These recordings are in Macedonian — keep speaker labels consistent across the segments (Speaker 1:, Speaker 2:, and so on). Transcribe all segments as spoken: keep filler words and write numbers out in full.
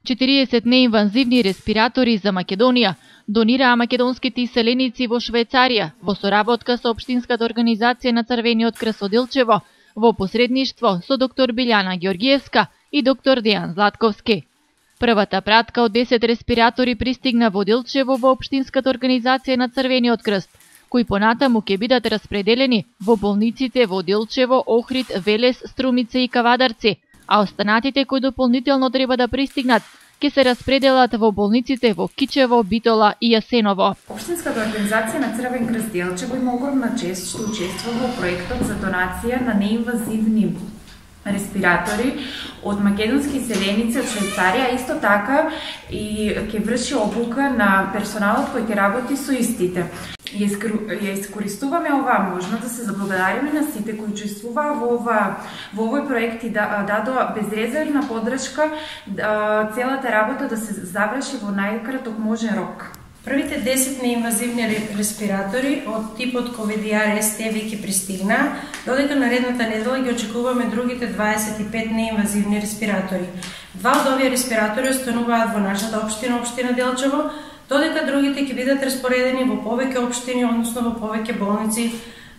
Speaker 1: четириесет неинвазивни респиратори за Македонија донираа македонските иселеници во Швајцарија во соработка со Општинската организација на Црвениот крст од Делчево во посредништво со доктор Билјана Ѓоргиевска и доктор Дејан Златковски. Првата пратка од десет респиратори пристигна во Делчево во Општинската организација на Црвениот крст, кои понатаму ќе бидат распределени во болниците во Делчево, Охрид, Велес, Струмица и Кавадарци, а останатите кои дополнително треба да пристигнат ќе се распределат во болниците во Кичево, Битола и Јасеново.
Speaker 2: Општинската организација на Црвен крст Делчево има огромна чест што учествува во проектот за донација на неинвазивни респиратори од македонски иселеници од Швајцарија, исто така и ќе врши обука на персоналот кој ќе работи со истите. Ја искористуваме оваа можност да се заблагодариме на сите кои учествуваа во ова во овој проект и да дадоа безрезервна поддршка да, целата работа да се заврши во најкраток можен рок.
Speaker 3: Првите десет неинвазивни респиратори од типот ковид ар ес те веќе пристигнаа, додека наредната недела ги очекуваме другите дваесет и пет неинвазивни респиратори. Два од овие респиратори остануваат во нашата општина, општина Делчево, додека другите ќе бидат распоредени во повеќе општини, односно во повеќе болници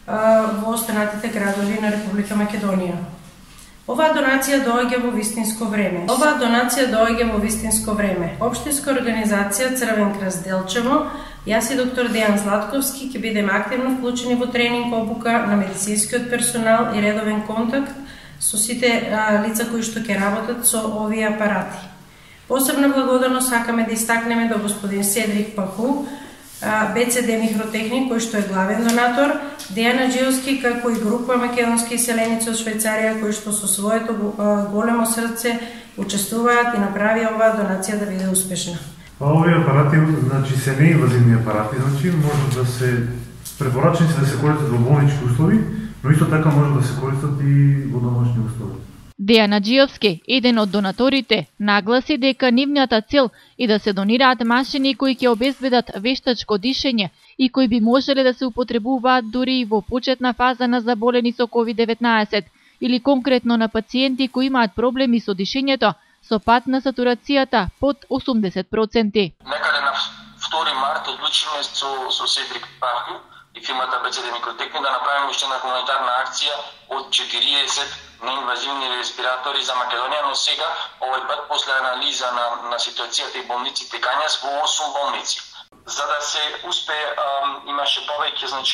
Speaker 3: во останатите градови на Република Македонија. Оваа донација доаѓа во вистинско време. Оваа донација доаѓа во вистинско време. Општинска организација Црвен крст Делчево, јас и доктор Дејан Златковски ќе бидеме активно вклучени во тренинг обука на медицинскиот персонал и редовен контакт со сите а, лица кои што ќе работат со овие апарати. Посебна благодарност сакаме да истакнеме до господин Седрик Паху, Б Ц Д микротехник, кој што е главен донатор, Дејан Аџиевски, како и група македонски иселеници од Швајцарија, кои што со своето големо срце учествуваат и направија оваа донација да биде успешна.
Speaker 4: Овие апарати, значи, се неинвазивни апарати, значи, може да се препорачени да се користат во болнички услови, но исто така може да се користат и во домашни услови.
Speaker 1: Дејан Аџиевски, еден од донаторите, нагласи дека нивната цел е да се донираат машини кои ќе обезбедат вештачко дишење и кои би можеле да се употребуваат дури и во почетна фаза на заболени со ковид деветнаесет или конкретно на пациенти кои имаат проблеми со дишењето со пат на сатурацијата под осумдесет проценти.
Speaker 5: Некаде на втори март одлучиме со, со Седрик Паху и фирмата Б Ц Д микротехник да направиме уште една хуманитарна акција од четириесет неинвазивни респиратори за Македонија, но сега, овој пат, после анализа на, на ситуацијата и болниците Канјас во осум болници. За да се успее, имаше повеќе, значи,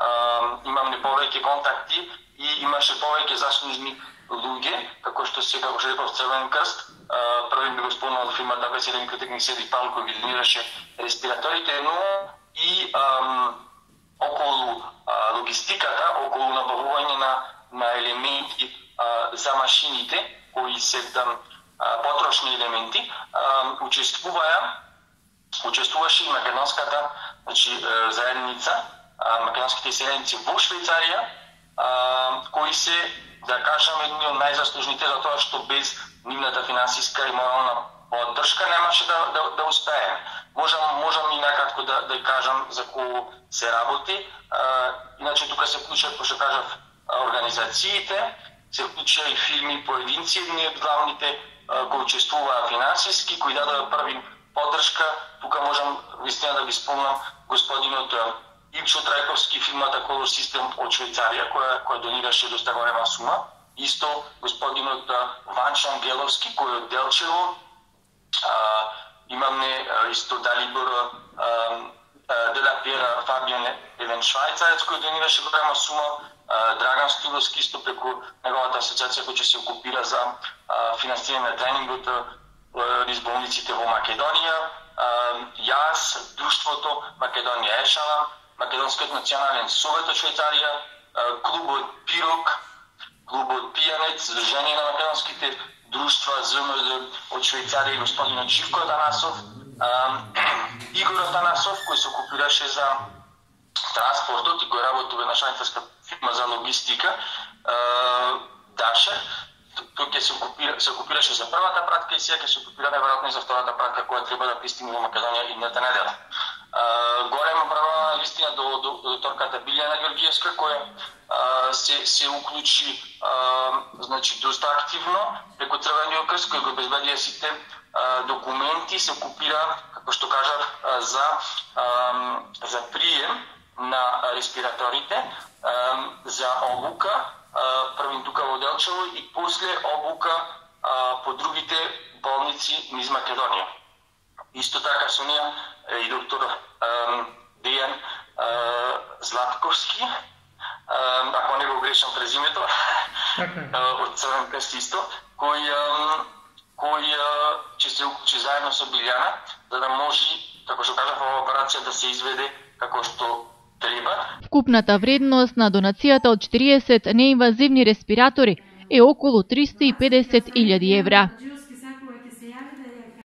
Speaker 5: имаме повеќе контакти и имаше повеќе заслужни луѓе, како што сега го реков Црвен крст, први би го спомнал фирмата Б Ц Д микротехник Седрик Паху кој ги донираше респираторите, но и ам, околу а, логистиката, околу набавување на, на елементи а, за машините, кои се там а, потрошни елементи, а, учествуваа, учествуваше и македонската, значи, заедница, а, македонските иселеници во Швајцарија, а, кои се, да кажам, едни од најзаслужните за тоа што без нивната финансиска и морална поддршка немаше да, да, да успееме. Можам, можам и накратко да, да кажам за кој се работи. А, иначе тука се вклучат, кој што кажав, организациите, се вклуча и фирми, поединци, едни од главните а, кои учествуваа финансиски, кои дадоа први поддршка. Тука можам вистина да ги спомнам господинот Ивчо Трајковски, фирмата Колор Систем од Швајцарија, која, која донираше доста голема сума. Исто господинот Ванчо Ангеловски, кој од Делчево. А, имаме исто Далибор Делапиера Фабион, еден швајцарец кој донираше голема сума, Драган Стиловски исто преку неговата асоциација која се окупира за финансирање на тренингот низ болниците во Македонија, јас, Друштвото Македонија Ешала, Македонскиот национален совет од Швајцарија, клубот Пирок, клубот Пијанец, Сдружение на македонските друштва З М Д од Швајцарија, господинот Живко Атанасов, Игор Атанасов, кој се окупираше за транспортот и кој работува на швајцарска фирма за логистика, Даша, тој ќе се окупира, се окупираше за првата пратка и сега ќе се окупира неверојатно и за втората пратка која треба да пристигне во Македонија идната недела. Голема правила вистина до, до, до докторката Билјана Георгиевска, која а, се, се уклучи а, значи, доста активно преку Црвениот крст, кој го обезбедија сите а, документи, се окупира, како што кажав, а, за, а, за прием на респираторите, а, за обука, а, првин тука во Делчево и после обука а, по другите болници низ Македонија. Исто така со неја и доктор um, Дејан uh, Златковски, uh, ако не го грешам презимето, uh, од Црвен крст исто, кој, um, кој uh, ќе се уклучи заедно со Билјана, за да може, како што кажав, ова операција да се изведе како што треба.
Speaker 1: Вкупната вредност на донацијата од четириесет неинвазивни респиратори е околу триста и педесет илјади евра.